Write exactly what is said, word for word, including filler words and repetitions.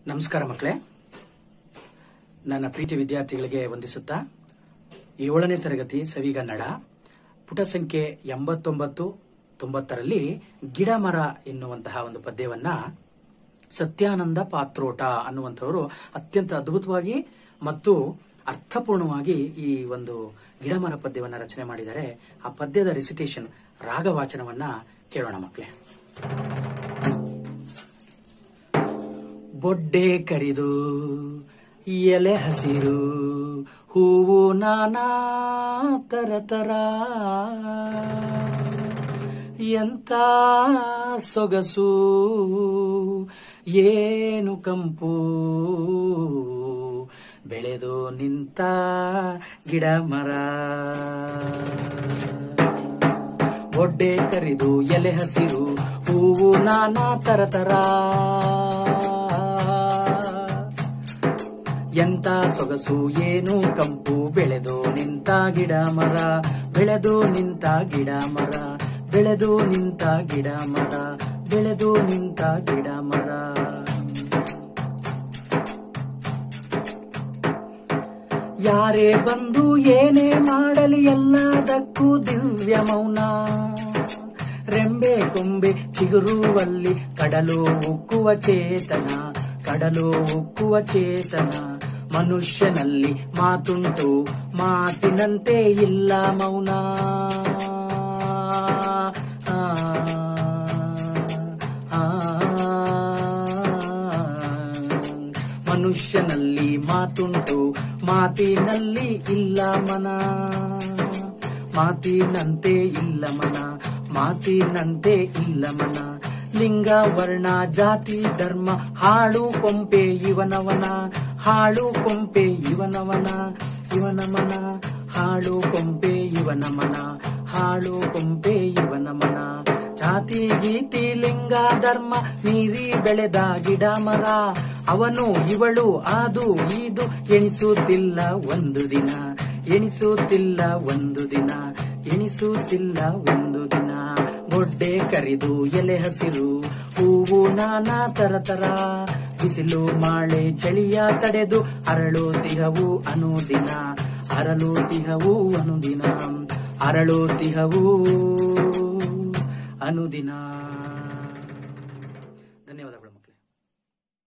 ನಮಸ್ಕಾರ ಮಕ್ಕಳೇ, ನನ್ನ ಪ್ರೀತಿ ವಿದ್ಯಾರ್ಥಿಗಳಿಗೆ ವಂದಿಸುತ್ತಾ ಏಳನೇ ತರಗತಿ ಸವಿಗನ್ನಡ ಪುಟ ಸಂಖ್ಯೆ ಎಂಬತ್ತೊಂಬತ್ತು ತೊಂಬತ್ತರಲ್ಲಿ ಗಿಡ ಮರ ಎನ್ನುವಂತಹ ಒಂದು ಪದ್ಯವನ್ನ ಸತ್ಯಾನಂದ ಪಾತ್ರೋಟ ಅನ್ನುವಂಥವರು ಅತ್ಯಂತ ಅದ್ಭುತವಾಗಿ ಮತ್ತು ಅರ್ಥಪೂರ್ಣವಾಗಿ ಈ ಒಂದು ಗಿಡ ಮರ ಪದ್ಯವನ್ನ ರಚನೆ ಮಾಡಿದ್ದಾರೆ. ಆ ಪದ್ಯದ ರಿಸಿಟೇಷನ್ ರಾಗವಾಚನವನ್ನ ಕೇಳೋಣ ಮಕ್ಕಳೇ. ಬೊಡ್ಡೆ ಕರಿದು ಎಲೆ ಹಸಿರು ಹೂವು ನಾನಾ ತರತರ, ಎಂತ ಸೊಗಸು ಏನು ಕಂಪು ಬೆಳೆದು ನಿಂತ ಗಿಡ ಮರ. ಬೊಡ್ಡೆ ಕರಿದು ಎಲೆ ಹಸಿರು ಹೂವು ನಾನಾ ತರತರ, ಎಂತ ಸೊಗಸು ಏನು ಕಂಪು ಬೆಳೆದು ನಿಂತ ಗಿಡ ಮರ, ಬೆಳೆದು ನಿಂತ ಗಿಡ ಮರ, ಬೆಳೆದು ನಿಂತ ಗಿಡ ಮರ, ಬೆಳೆದು ನಿಂತ ಗಿಡ ಮರ. ಯಾರೇ ಬಂದು ಏನೇ ಮಾಡಲಿ ಎಲ್ಲದಕ್ಕೂ ದಿವ್ಯ ಮೌನ, ರೆಂಬೆ ಕೊಂಬೆ ಚಿಗುರುವಲ್ಲಿ ಕಡಲು ಉಕ್ಕುವ ಚೇತನ, ಕಡಲು ಉಕ್ಕುವ ಚೇತನ. ಮನುಷ್ಯನಲ್ಲಿ ಮಾತುಂಟು ಮಾತಿನಂತೆ ಇಲ್ಲ ಮೌನ, ಆ, ಆ, ಮನುಷ್ಯನಲ್ಲಿ ಮಾತುಂಟು ಮಾತಿನಲ್ಲಿ ಇಲ್ಲ ಮನ, ಮಾತಿನಂತೆ ಇಲ್ಲ ಮನ, ಮಾತಿನಂತೆ ಇಲ್ಲ ಮನ. ಲಿಂಗ ವರ್ಣ ಜಾತಿ ಧರ್ಮ ಹಾಳು ಕೊಂಪೆ ಇವನವನ, ಹಾಳು ಕೊಂಪೆ ಇವನವನ, ಇವನ ಮನ, ಹಾಳು ಕೊಂಪೆ ಇವನ ಮನ, ಹಾಳು ಕೊಂಪೆ ಇವನ ಮನ. ಜಾತಿ ಗೀತಿ ಲಿಂಗ ಧರ್ಮ ಮೀರಿ ಬೆಳೆದ ಗಿಡ ಮರ, ಅವನು ಇವಳು ಅದು ಇದು ಎಣಿಸುತ್ತಿಲ್ಲ ಒಂದು ದಿನ, ಎಣಿಸುತ್ತಿಲ್ಲ ಒಂದು ದಿನ, ಎಣಿಸುತ್ತಿಲ್ಲ ಒಂದು ದಿನ. ಬೊಡ್ಡೆ ಕರಿದು ಎಲೆ ಹಸಿರು ಹೂವು ನಾನಾ ತರತರ, ಬಿಸಿಲು ಮಾಳೆ ಚಳಿಯ ತಡೆದು ಅರಳುತ್ತಿಹವು ಅನುದಿನ, ಅರಳುತ್ತಿಹವು ಅನುದಿನ, ಅರಳುತ್ತಿಹವು ಅನುದಿನ.